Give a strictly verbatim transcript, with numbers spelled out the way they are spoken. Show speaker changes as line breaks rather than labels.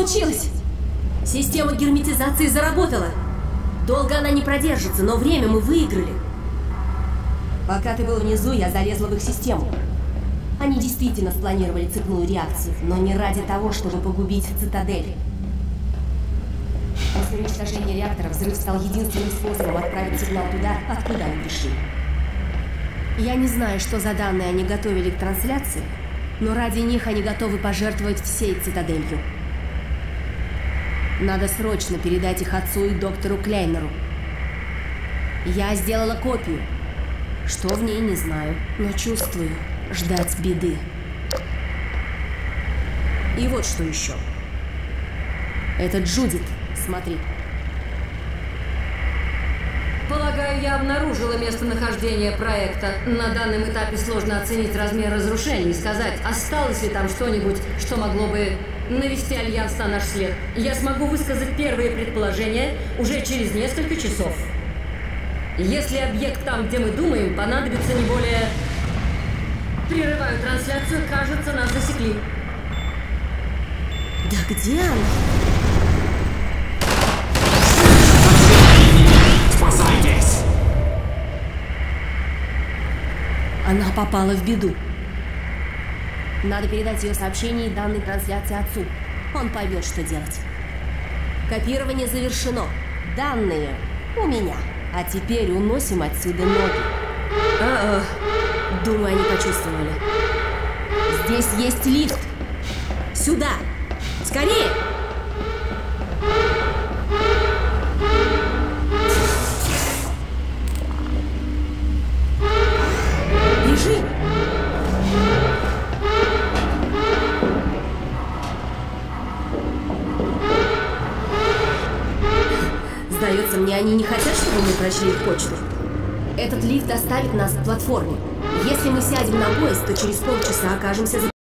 получилось! Система герметизации заработала. Долго она не продержится, но время мы выиграли. Пока ты был внизу, я залезла в их систему. Они действительно спланировали цепную реакцию, но не ради того, чтобы погубить цитадель. После уничтожения реактора взрыв стал единственным способом отправить сигнал туда, откуда они пришли. Я не знаю, что за данные они готовили к трансляции, но ради них они готовы пожертвовать всей цитаделью. Надо срочно передать их отцу и доктору Клейнеру. Я сделала копию. Что в ней, не знаю, но чувствую ждать беды. И вот что еще. Это Джудит, смотри.
Полагаю, я обнаружила местонахождение проекта. На данном этапе сложно оценить размер разрушений и сказать, осталось ли там что-нибудь, что могло бы навести Альянс на наш след. Я смогу высказать первые предположения уже через несколько часов. Если объект там, где мы думаем, понадобится не более... Прерываю трансляцию, кажется, нас засекли.
Да где она?
Спасайтесь!
Она попала в беду. Надо передать ее сообщение и данные трансляции отцу. Он поймет, что делать. Копирование завершено. Данные у меня. А теперь уносим отсюда ноги. А-а. Думаю, они почувствовали. Здесь есть лифт. Сюда! Скорее! Бежи! Сдается мне, они не хотят, чтобы мы прочли их почту. Этот лифт доставит нас к платформе. Если мы сядем на поезд, то через полчаса окажемся за...